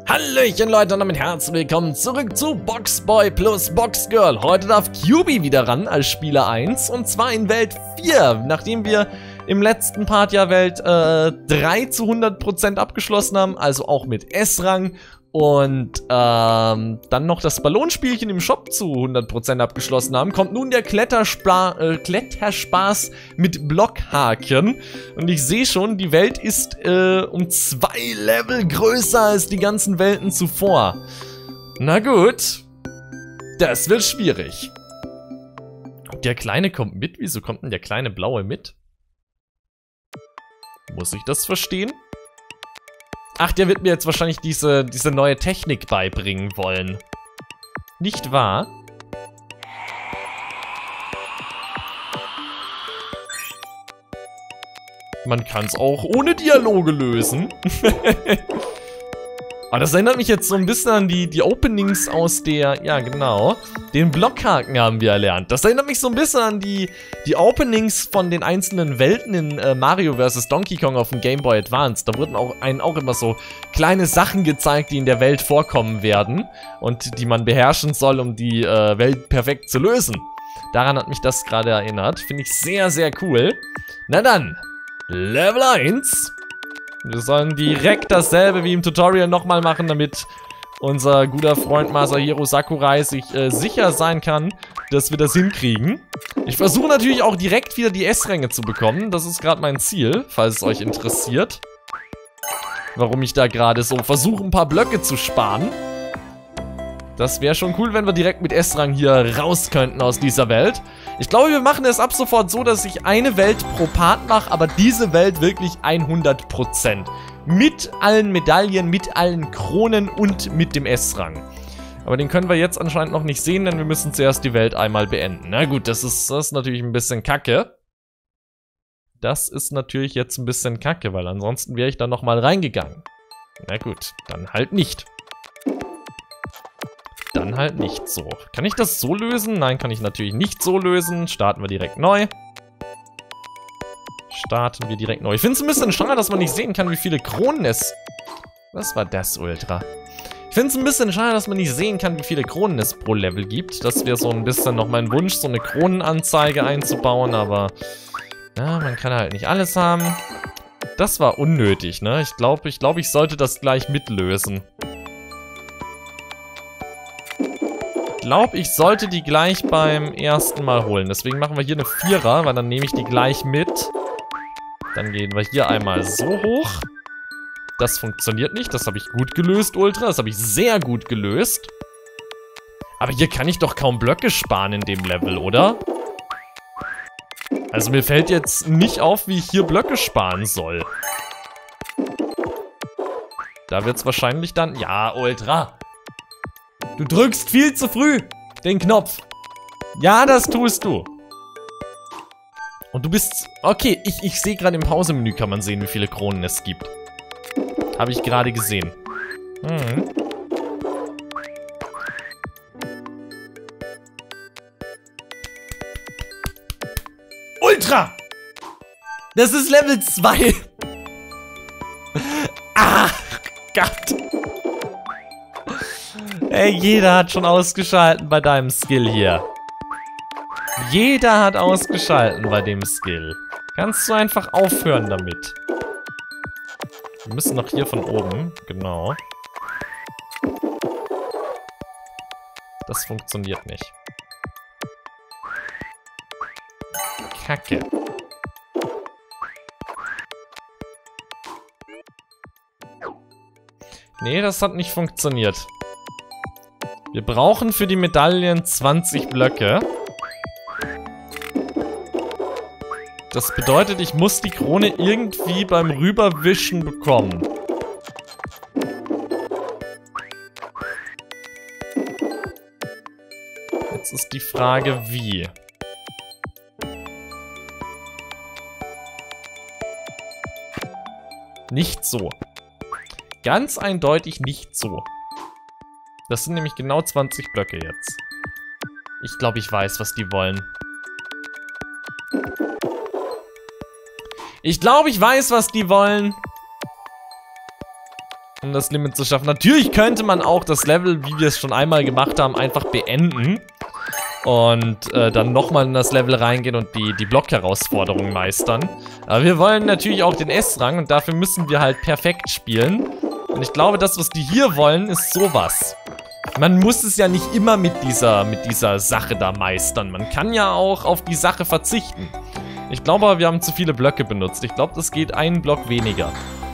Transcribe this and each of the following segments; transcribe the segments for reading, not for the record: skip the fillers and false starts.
Hallöchen Leute und damit herzlich willkommen zurück zu Boxboy plus Boxgirl. Heute darf QB wieder ran als Spieler 1 und zwar in Welt 4, nachdem wir im letzten Part ja Welt 3 zu 100% abgeschlossen haben, also auch mit S-Rang und dann noch das Ballonspielchen im Shop zu 100% abgeschlossen haben, kommt nun der Kletterspaß mit Blockhaken. Und ich sehe schon, die Welt ist um 2 Level größer als die ganzen Welten zuvor. Na gut, das wird schwierig. Der Kleine kommt mit? Wieso kommt denn der kleine Blaue mit? Muss ich das verstehen? Ach, der wird mir jetzt wahrscheinlich diese neue Technik beibringen wollen. Nicht wahr? Man kann es auch ohne Dialoge lösen. Aber das erinnert mich jetzt so ein bisschen an die Openings aus der... Ja, genau. Den Blockhaken haben wir erlernt. Das erinnert mich so ein bisschen an die Openings von den einzelnen Welten in Mario vs. Donkey Kong auf dem Game Boy Advance. Da wurden auch immer so kleine Sachen gezeigt, die in der Welt vorkommen werden. Und die man beherrschen soll, um die Welt perfekt zu lösen. Daran hat mich das gerade erinnert. Finde ich sehr, sehr cool. Na dann, Level 1. Wir sollen direkt dasselbe wie im Tutorial nochmal machen, damit unser guter Freund Masahiro Sakurai sich sicher sein kann, dass wir das hinkriegen. Ich versuche natürlich auch direkt wieder die S-Ränge zu bekommen. Das ist gerade mein Ziel, falls es euch interessiert. Warum ich da gerade so versuche, ein paar Blöcke zu sparen. Das wäre schon cool, wenn wir direkt mit S-Rang hier raus könnten aus dieser Welt. Ich glaube, wir machen es ab sofort so, dass ich eine Welt pro Part mache, aber diese Welt wirklich 100%. Mit allen Medaillen, mit allen Kronen und mit dem S-Rang. Aber den können wir jetzt anscheinend noch nicht sehen, denn wir müssen zuerst die Welt einmal beenden. Na gut, das ist natürlich ein bisschen kacke. Das ist natürlich jetzt ein bisschen kacke, weil ansonsten wäre ich da nochmal reingegangen. Na gut, dann halt nicht. Dann halt nicht so. Kann ich das so lösen? Nein, kann ich natürlich nicht so lösen. Starten wir direkt neu. Starten wir direkt neu. Ich finde es ein bisschen schade, dass man nicht sehen kann, wie viele Kronen es... Was war das, Ultra? Ich finde es ein bisschen schade, dass man nicht sehen kann, wie viele Kronen es pro Level gibt. Das wäre so ein bisschen noch mein Wunsch, so eine Kronenanzeige einzubauen, aber... Ja, man kann halt nicht alles haben. Das war unnötig, ne? Ich glaube, ich sollte das gleich mitlösen. Ich sollte die gleich beim ersten Mal holen. Deswegen machen wir hier eine 4er, weil dann nehme ich die gleich mit. Dann gehen wir hier einmal so hoch. Das funktioniert nicht. Das habe ich gut gelöst, Ultra. Das habe ich sehr gut gelöst. Aber hier kann ich doch kaum Blöcke sparen in dem Level, oder? Also mir fällt jetzt nicht auf, wie ich hier Blöcke sparen soll. Da wird es wahrscheinlich dann... Ja, Ultra. Du drückst viel zu früh den Knopf. Ja, das tust du. Und du bist... Okay, ich sehe gerade im Pausemenü kann man sehen, wie viele Kronen es gibt. Habe ich gerade gesehen. Mhm. Ultra! Das ist Level 2. Ach Gott. Ey, jeder hat schon ausgeschalten bei deinem Skill hier. Jeder hat ausgeschalten bei dem Skill. Kannst du einfach aufhören damit. Wir müssen noch hier von oben. Genau. Das funktioniert nicht. Kacke. Nee, das hat nicht funktioniert. Wir brauchen für die Medaillen 20 Blöcke. Das bedeutet, ich muss die Krone irgendwie beim Rüberwischen bekommen. Jetzt ist die Frage, wie. Nicht so. Ganz eindeutig nicht so. Das sind nämlich genau 20 Blöcke jetzt. Ich glaube, ich weiß, was die wollen. Ich glaube, ich weiß, was die wollen. um das Limit zu schaffen. Natürlich könnte man auch das Level, wie wir es schon einmal gemacht haben, einfach beenden. Und dann nochmal in das Level reingehen und die Block-Herausforderung meistern. Aber wir wollen natürlich auch den S-Rang und dafür müssen wir halt perfekt spielen. Und ich glaube, das, was die hier wollen, ist sowas. Man muss es ja nicht immer mit dieser Sache da meistern. Man kann ja auch auf die Sache verzichten. Ich glaube aber, wir haben zu viele Blöcke benutzt. Ich glaube, das geht einen Block weniger.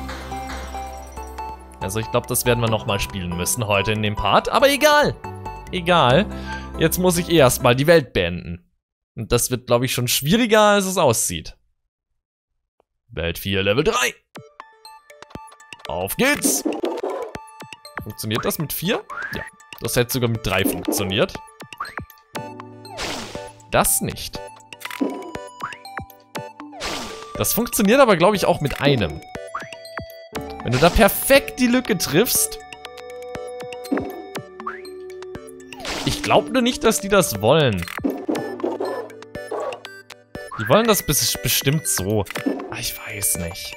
Also ich glaube, das werden wir nochmal spielen müssen heute in dem Part. Aber egal. Egal. Jetzt muss ich erstmal die Welt beenden. Und das wird, glaube ich, schon schwieriger, als es aussieht. Welt 4, Level 3. Auf geht's. Funktioniert das mit 4? Ja. Das hätte sogar mit 3 funktioniert. Das nicht. Das funktioniert aber, glaube ich, auch mit einem. Wenn du da perfekt die Lücke triffst. Ich glaube nur nicht, dass die das wollen. Die wollen das bestimmt so. Aber ich weiß nicht.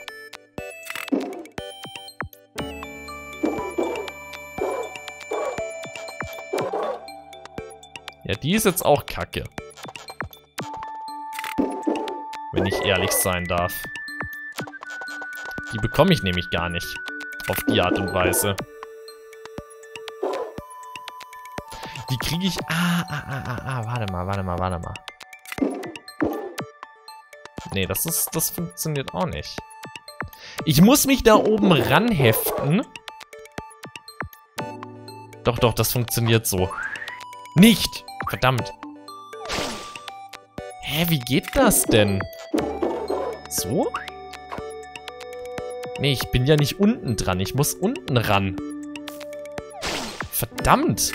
Ja, die ist jetzt auch kacke. Wenn ich ehrlich sein darf. Die bekomme ich nämlich gar nicht. Auf die Art und Weise. Die kriege ich... warte mal. Nee, das funktioniert auch nicht. Ich muss mich da oben ranheften. Doch, das funktioniert so. Nicht! Verdammt. Hä, wie geht das denn? So? Nee, ich bin ja nicht unten dran. Ich muss unten ran. Verdammt.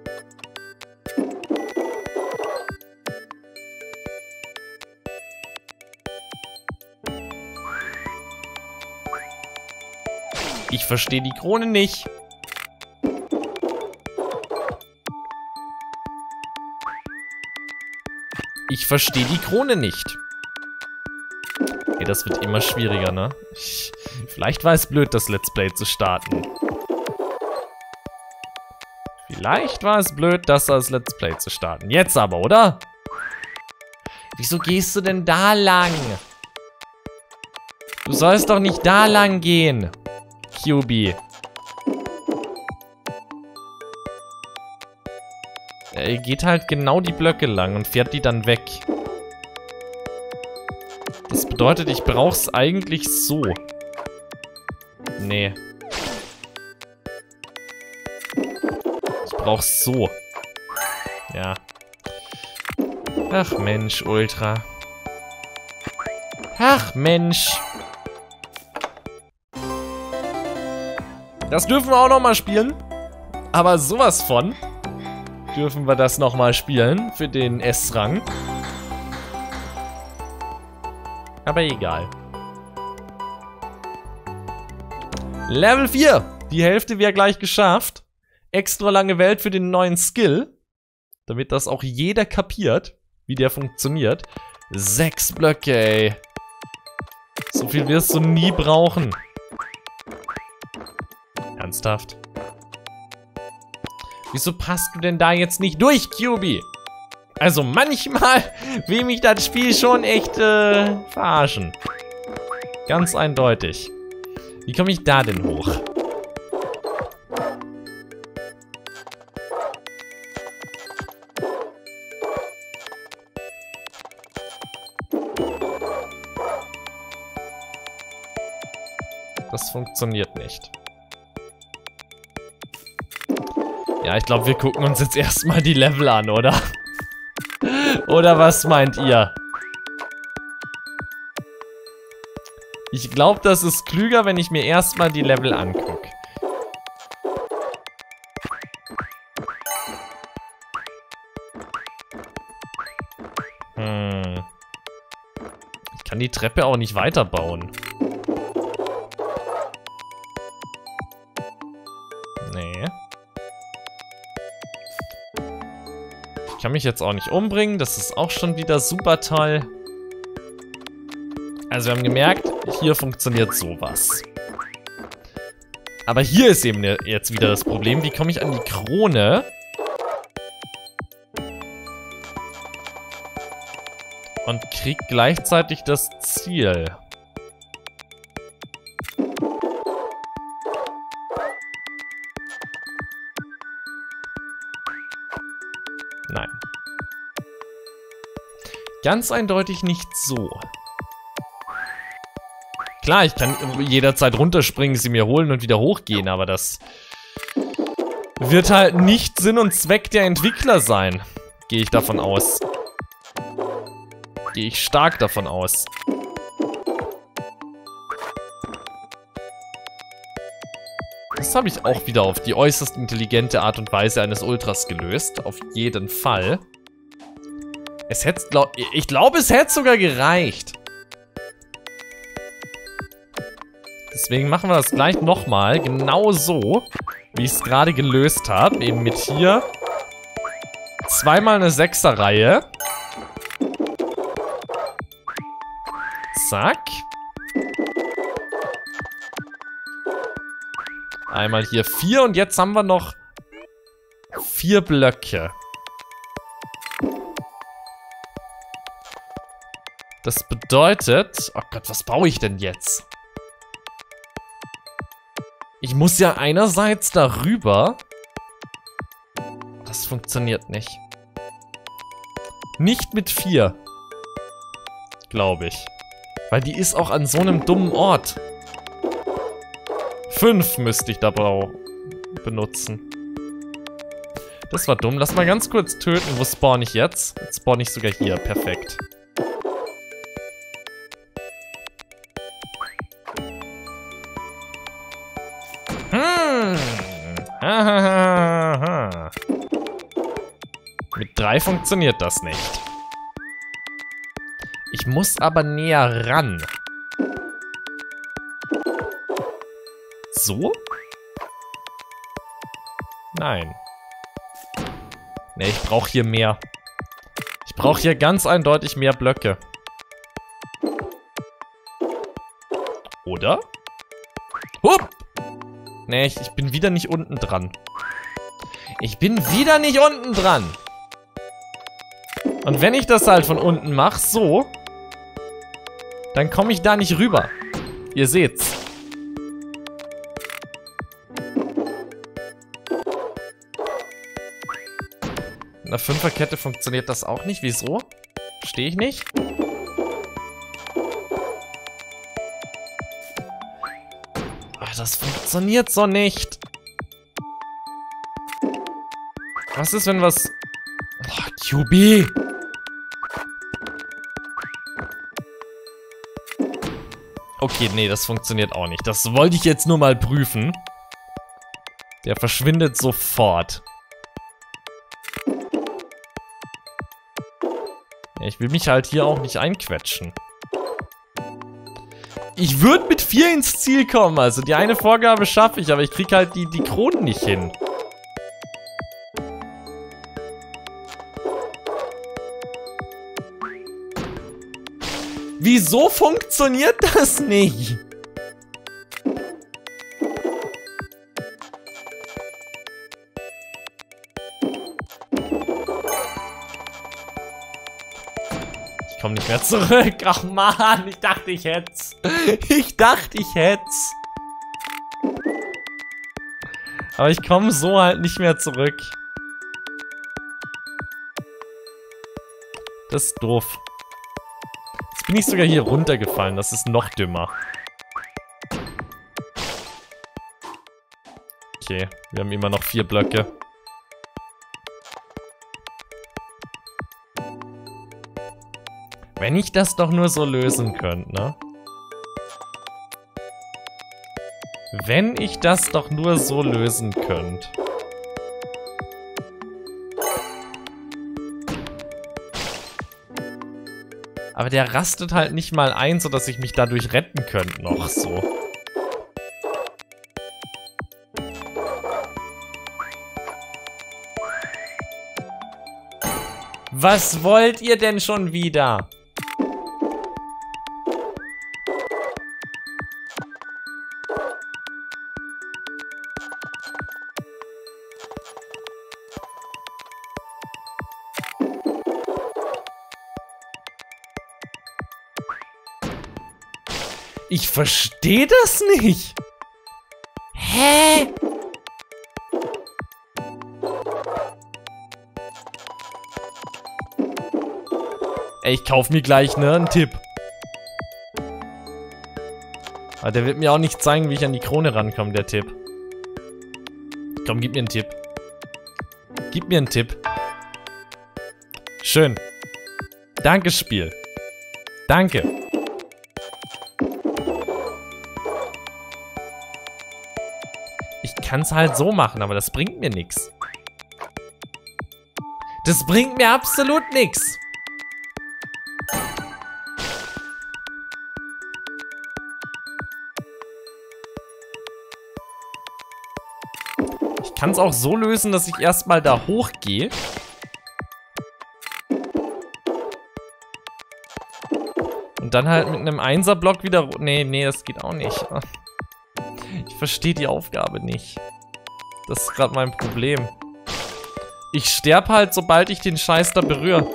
Ich verstehe die Krone nicht. Ich verstehe die Krone nicht. Okay, das wird immer schwieriger, ne? Vielleicht war es blöd, das Let's Play zu starten. Vielleicht war es blöd, das als Let's Play zu starten. Jetzt aber, oder? Wieso gehst du denn da lang? Du sollst doch nicht da lang gehen. QB. Er geht halt genau die Blöcke lang und fährt die dann weg. Das bedeutet, ich brauch's eigentlich so. Nee. Ich brauch's so. Ja. Ach Mensch, Ultra. Ach Mensch. Das dürfen wir auch nochmal spielen. Aber sowas von dürfen wir das nochmal spielen für den S-Rang. Aber egal. Level 4. Die Hälfte wäre gleich geschafft. Extra lange Welt für den neuen Skill. Damit das auch jeder kapiert, wie der funktioniert. 6 Blöcke, ey. So viel wirst du nie brauchen. Ernsthaft? Wieso passt du denn da jetzt nicht durch, QB? Also manchmal will mich das Spiel schon echt verarschen. Ganz eindeutig. Wie komme ich da denn hoch? Das funktioniert nicht. Ja, ich glaube, wir gucken uns jetzt erstmal die Level an, oder? Oder was meint ihr? Ich glaube, das ist klüger, wenn ich mir erstmal die Level angucke. Ich kann die Treppe auch nicht weiterbauen. Nee. Ich kann mich jetzt auch nicht umbringen. Das ist auch schon wieder super toll. Also wir haben gemerkt, hier funktioniert sowas. Aber hier ist eben jetzt wieder das Problem. Wie komme ich an die Krone? Und krieg gleichzeitig das Ziel. Nein. Ganz eindeutig nicht so. Klar, ich kann jederzeit runterspringen, sie mir holen und wieder hochgehen, aber das wird halt nicht Sinn und Zweck der Entwickler sein. Gehe ich davon aus. Gehe ich stark davon aus. Das habe ich auch wieder auf die äußerst intelligente Art und Weise eines Ultras gelöst. Auf jeden Fall. Es hätte, ich glaube, es hätte sogar gereicht. Deswegen machen wir das gleich nochmal. Genau so, wie ich es gerade gelöst habe. Eben mit hier zweimal eine Sechserreihe. Zack. Einmal hier 4 und jetzt haben wir noch 4 Blöcke. Das bedeutet... Oh Gott, was baue ich denn jetzt? Ich muss ja einerseits darüber... Das funktioniert nicht. Nicht mit 4. Glaube ich. Weil die ist auch an so einem dummen Ort. 5 müsste ich da benutzen. Das war dumm. Lass mal ganz kurz töten. Wo spawn ich jetzt? Jetzt spawn ich sogar hier. Perfekt. Mit 3 funktioniert das nicht. Ich muss aber näher ran. So? Nein. Ne, ich brauche hier mehr. Ich brauche hier ganz eindeutig mehr Blöcke. Oder? Hup! Ne, ich bin wieder nicht unten dran. Ich bin wieder nicht unten dran. Und wenn ich das halt von unten mache, so, dann komme ich da nicht rüber. Ihr seht's. In der Fünferkette funktioniert das auch nicht. Wieso? Verstehe ich nicht. Ach, das funktioniert so nicht. Was ist, wenn was... Oh, QB! Okay, nee, das funktioniert auch nicht. Das wollte ich jetzt nur mal prüfen. Der verschwindet sofort. Ja, ich will mich halt hier auch nicht einquetschen. Ich würde mit 4 ins Ziel kommen. Also die eine Vorgabe schaffe ich, aber ich krieg halt die Kronen nicht hin. Wieso funktioniert das nicht? Ich komme nicht mehr zurück. Ach man, ich dachte, ich hätt's. Ich dachte, ich hätt's. Aber ich komme so halt nicht mehr zurück. Das ist doof. Jetzt bin ich sogar hier runtergefallen. Das ist noch dümmer. Okay, wir haben immer noch 4 Blöcke. Wenn ich das doch nur so lösen könnte, ne? Wenn ich das doch nur so lösen könnte. Aber der rastet halt nicht mal ein, sodass ich mich dadurch retten könnte noch so. Was wollt ihr denn schon wieder? Ich verstehe das nicht. Hä? Ey, ich kauf mir gleich, ne, einen Tipp. Aber der wird mir auch nicht zeigen, wie ich an die Krone rankomme, der Tipp. Komm, gib mir einen Tipp. Gib mir einen Tipp. Schön. Danke, Spiel. Danke. Ich kann es halt so machen, aber das bringt mir nichts. Das bringt mir absolut nichts. Ich kann es auch so lösen, dass ich erstmal da hochgehe. Und dann halt mit einem 1er-Block wieder... Nee, das geht auch nicht. Ich verstehe die Aufgabe nicht. Das ist gerade mein Problem. Ich sterbe halt, sobald ich den Scheiß da berühre.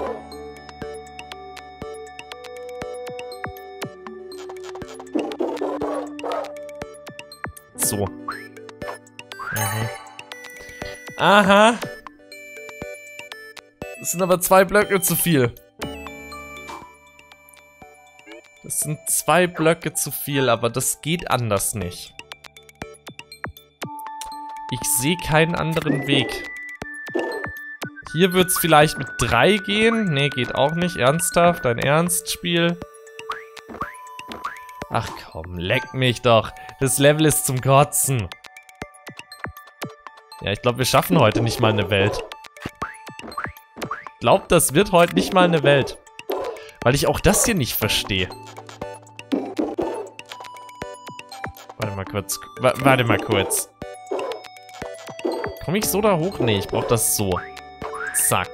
So. Aha. Das sind aber 2 Blöcke zu viel. Das sind 2 Blöcke zu viel, aber das geht anders nicht. Ich sehe keinen anderen Weg. Hier wird es vielleicht mit 3 gehen. Nee, geht auch nicht. Ernsthaft? Dein Ernstspiel? Ach komm, leck mich doch. Das Level ist zum Kotzen. Ja, ich glaube, wir schaffen heute nicht mal eine Welt. Ich glaube, das wird heute nicht mal eine Welt. Weil ich auch das hier nicht verstehe. Warte mal kurz. Warte mal kurz. Komme ich so da hoch? Nee, ich brauche das so. Zack.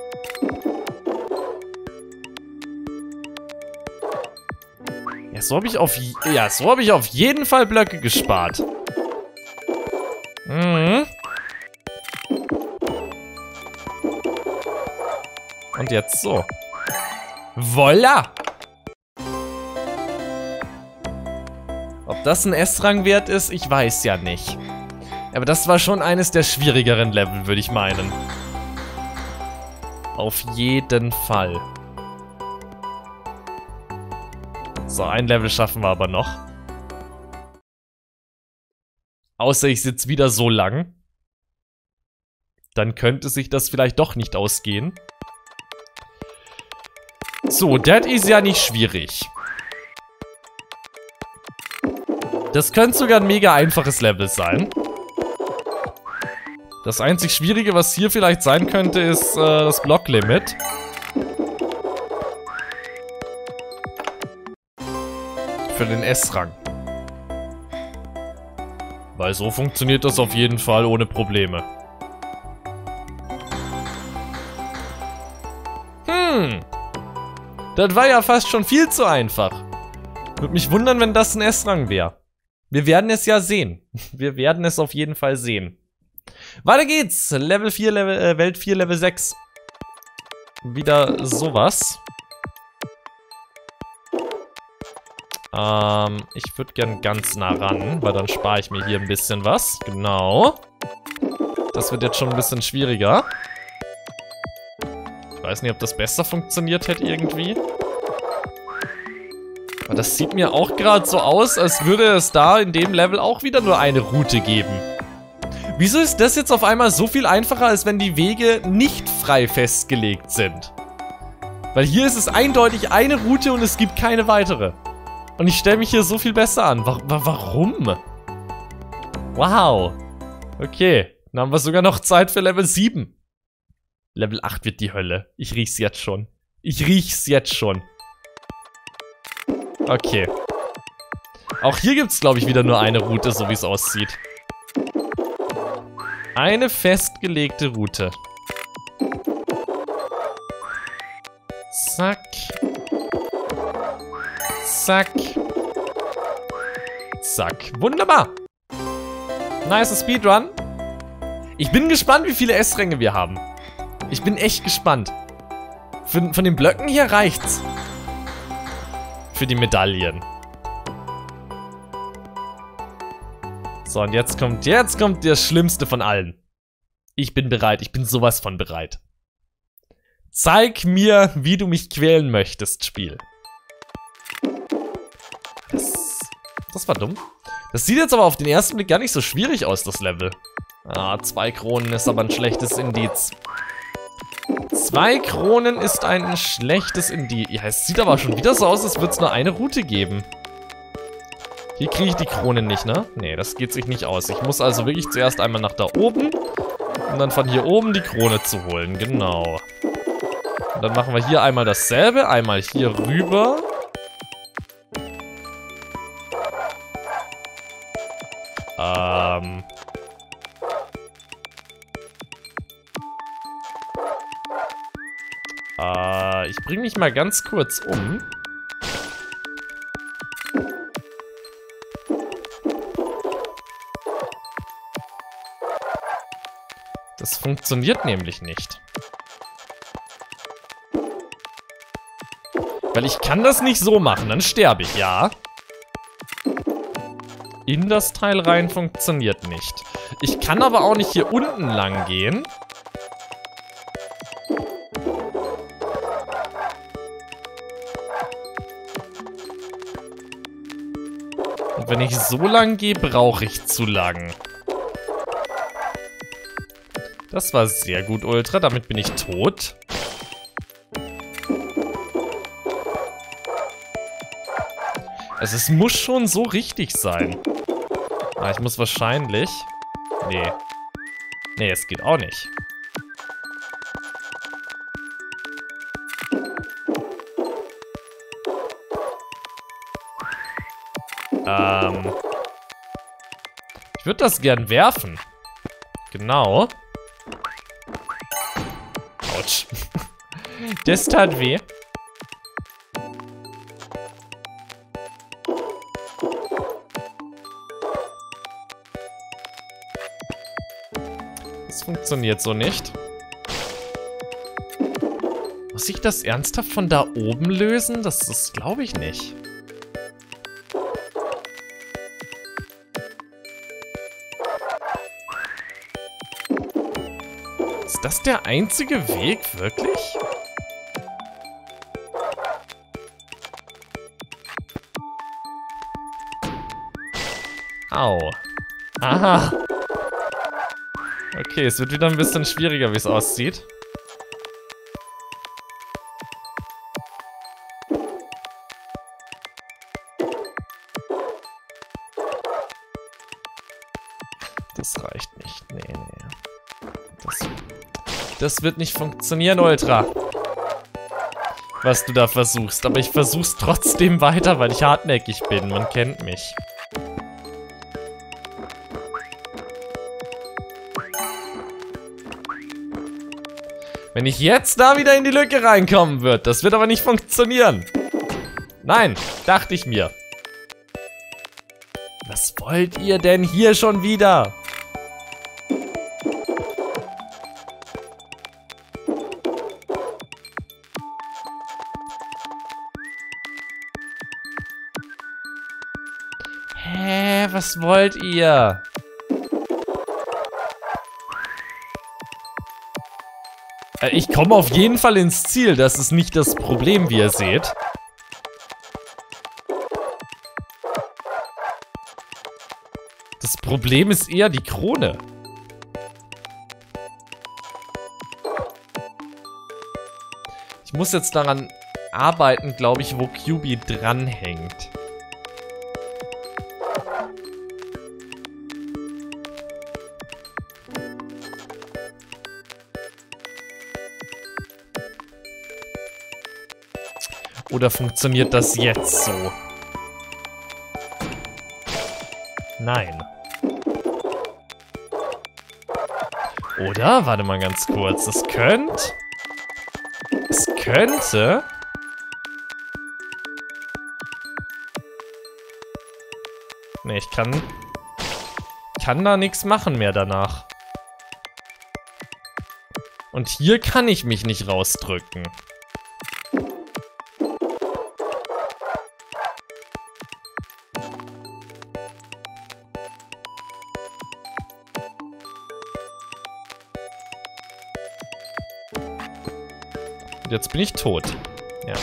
Ja, so habe ich auf jeden Fall Blöcke gespart. Mhm. Und jetzt so. Voila! Ob das ein S-Rang wert ist, ich weiß ja nicht. Aber das war schon eines der schwierigeren Level, würde ich meinen. Auf jeden Fall. So, ein Level schaffen wir aber noch. Außer ich sitze wieder so lang. Dann könnte sich das vielleicht doch nicht ausgehen. So, das ist ja nicht schwierig. Das könnte sogar ein mega einfaches Level sein. Das einzig Schwierige, was hier vielleicht sein könnte, ist das Blocklimit. Für den S-Rang. Weil so funktioniert das auf jeden Fall ohne Probleme. Das war ja fast schon viel zu einfach. Würde mich wundern, wenn das ein S-Rang wäre. Wir werden es ja sehen. Wir werden es auf jeden Fall sehen. Weiter geht's. Level 4, Welt 4, Level 6. Wieder sowas. Ich würde gern ganz nah ran, weil dann spare ich mir hier ein bisschen was. Genau. Das wird jetzt schon ein bisschen schwieriger. Ich weiß nicht, ob das besser funktioniert hätte irgendwie. Aber das sieht mir auch gerade so aus, als würde es da in dem Level auch wieder nur eine Route geben. Wieso ist das jetzt auf einmal so viel einfacher, als wenn die Wege nicht frei festgelegt sind? Weil hier ist es eindeutig eine Route und es gibt keine weitere. Und ich stelle mich hier so viel besser an. Warum? Wow. Okay, dann haben wir sogar noch Zeit für Level 7. Level 8 wird die Hölle. Ich riech's jetzt schon. Ich riech's jetzt schon. Okay. Auch hier gibt's, glaube ich, wieder nur eine Route, so wie es aussieht. Eine festgelegte Route. Zack. Zack. Zack. Wunderbar. Nice Speedrun. Ich bin gespannt, wie viele S-Ränge wir haben. Ich bin echt gespannt. Von den Blöcken hier reicht's. Für die Medaillen. So, und jetzt kommt das Schlimmste von allen. Ich bin bereit. Ich bin sowas von bereit. Zeig mir, wie du mich quälen möchtest, Spiel. Das war dumm. Das sieht jetzt aber auf den ersten Blick gar nicht so schwierig aus, das Level. Ah, 2 Kronen ist aber ein schlechtes Indiz. 2 Kronen ist ein schlechtes Indiz. Ja, es sieht aber schon wieder so aus, als würde es nur eine Route geben. Hier kriege ich die Krone nicht, ne? Nee, das geht sich nicht aus. Ich muss also wirklich zuerst einmal nach da oben, um dann von hier oben die Krone zu holen. Genau. Und dann machen wir hier einmal dasselbe. Einmal hier rüber. Ich bringe mich mal ganz kurz um. Das funktioniert nämlich nicht. Weil ich kann das nicht so machen, dann sterbe ich, ja. In das Teil rein funktioniert nicht. Ich kann aber auch nicht hier unten lang gehen. Und wenn ich so lang gehe, brauche ich zu lang. Das war sehr gut, Ultra. Damit bin ich tot. Also es muss schon so richtig sein. Ah, ich muss wahrscheinlich... Nee. Nee, es geht auch nicht. Ich würde das gern werfen. Genau. Autsch. Das tat weh. Das funktioniert so nicht. Muss ich das ernsthaft von da oben lösen? Das glaube ich nicht. Ist das der einzige Weg, wirklich? Au. Aha. Okay, es wird wieder ein bisschen schwieriger, wie es aussieht. Das reicht nicht. Nee, nee. Das wird nicht funktionieren, Ultra. Was du da versuchst. Aber ich versuch's trotzdem weiter, weil ich hartnäckig bin. Man kennt mich. Wenn ich jetzt da wieder in die Lücke reinkommen wird, das wird aber nicht funktionieren. Nein, dachte ich mir. Was wollt ihr denn hier schon wieder? Hä, was wollt ihr? Ich komme auf jeden Fall ins Ziel, das ist nicht das Problem, wie ihr seht. Das Problem ist eher die Krone. Ich muss jetzt daran arbeiten, glaube ich, wo QB dranhängt. Oder funktioniert das jetzt so? Nein. Oder? Warte mal ganz kurz. Es könnte... Ne, ich kann da nichts machen mehr danach. Und hier kann ich mich nicht rausdrücken. Und jetzt bin ich tot. Ja.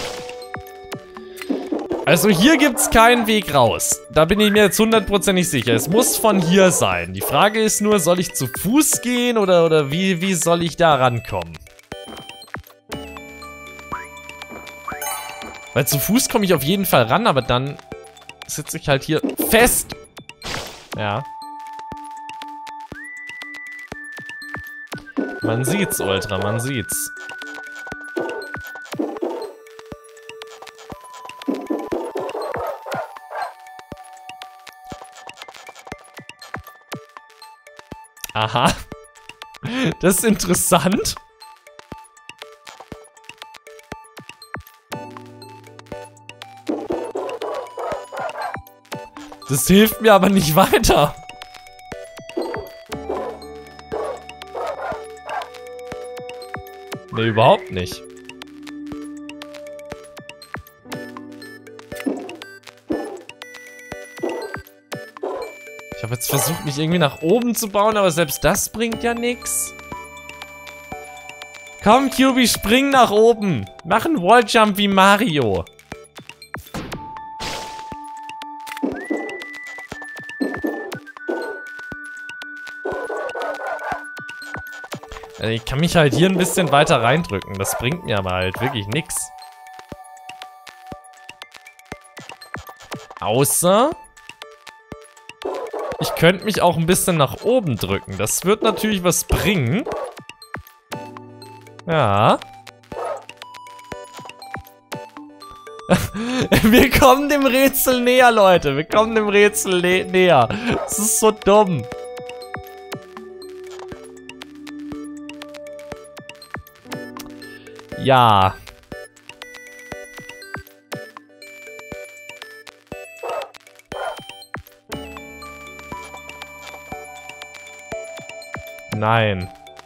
Also hier gibt's keinen Weg raus. Da bin ich mir jetzt 100%ig sicher. Es muss von hier sein. Die Frage ist nur, soll ich zu Fuß gehen oder wie soll ich da rankommen? Weil zu Fuß komme ich auf jeden Fall ran, aber dann sitze ich halt hier fest. Ja. Man sieht's, Ultra, man sieht's. Aha. Das ist interessant. Das hilft mir aber nicht weiter. Nee, überhaupt nicht. Ich habe jetzt versucht, mich irgendwie nach oben zu bauen, aber selbst das bringt ja nichts. Komm, QB, spring nach oben. Mach einen Walljump wie Mario. Ich kann mich halt hier ein bisschen weiter reindrücken. Das bringt mir aber halt wirklich nichts. Außer ich könnte mich auch ein bisschen nach oben drücken. Das wird natürlich was bringen. Ja. Wir kommen dem Rätsel näher, Leute. Wir kommen dem Rätsel näher. Das ist so dumm. Ja. Nein.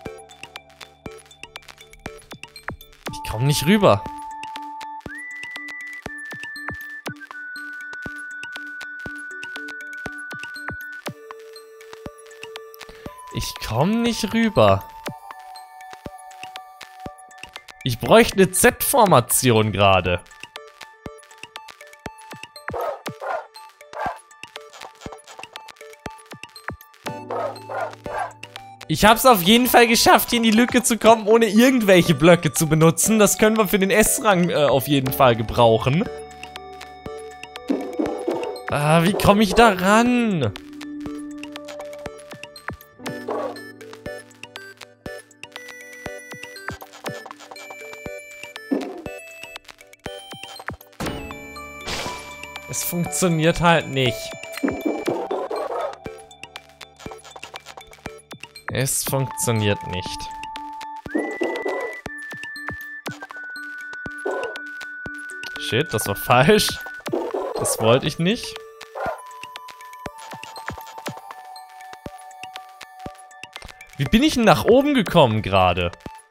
Ich komme nicht rüber. Ich komme nicht rüber. Ich bräuchte eine Z-Formation gerade. Ich habe es auf jeden Fall geschafft, hier in die Lücke zu kommen, ohne irgendwelche Blöcke zu benutzen. Das können wir für den S-Rang auf jeden Fall gebrauchen. Ah, wie komme ich da ran? Es funktioniert halt nicht. Es funktioniert nicht. Shit, das war falsch. Das wollte ich nicht. Wie bin ich denn nach oben gekommen gerade?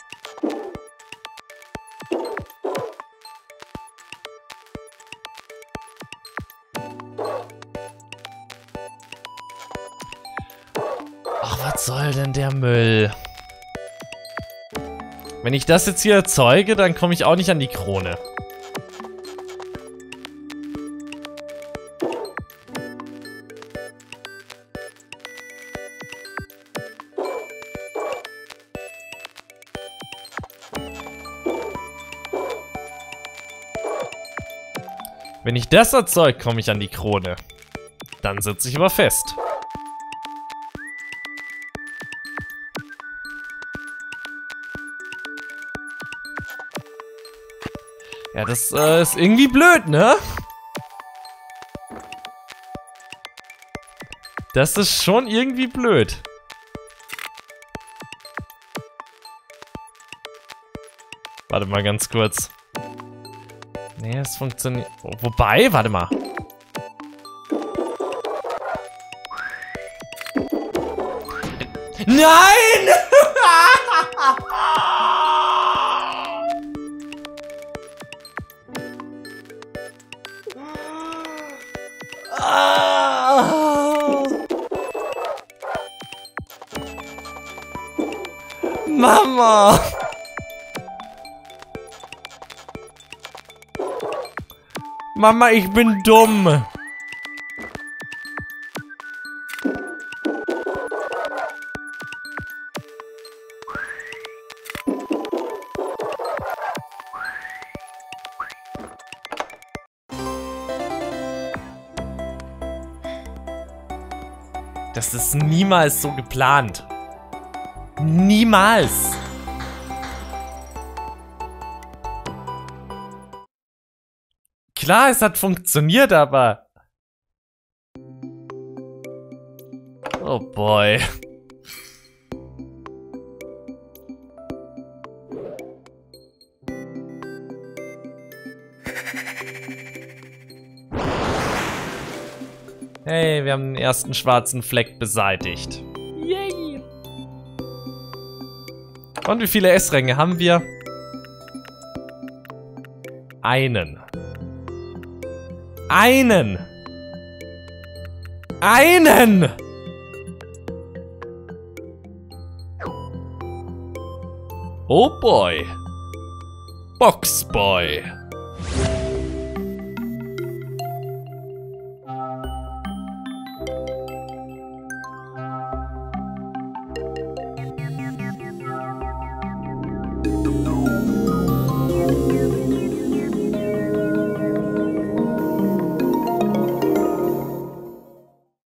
Was soll denn der Müll? Wenn ich das jetzt hier erzeuge, dann komme ich auch nicht an die Krone. Wenn ich das erzeuge, komme ich an die Krone. Dann sitze ich aber fest. Ja, das ist irgendwie blöd, ne? Das ist schon irgendwie blöd. Warte mal ganz kurz. Nee, es funktioniert. Wobei, warte mal. Nein! Mama! Mama, ich bin dumm. Das ist niemals so geplant. Niemals. Klar, es hat funktioniert, aber... Oh boy. Hey, wir haben den ersten schwarzen Fleck beseitigt. Yay! Und wie viele S-Ränge haben wir? Einen. Einen! Einen! Oh boy. Boxboy.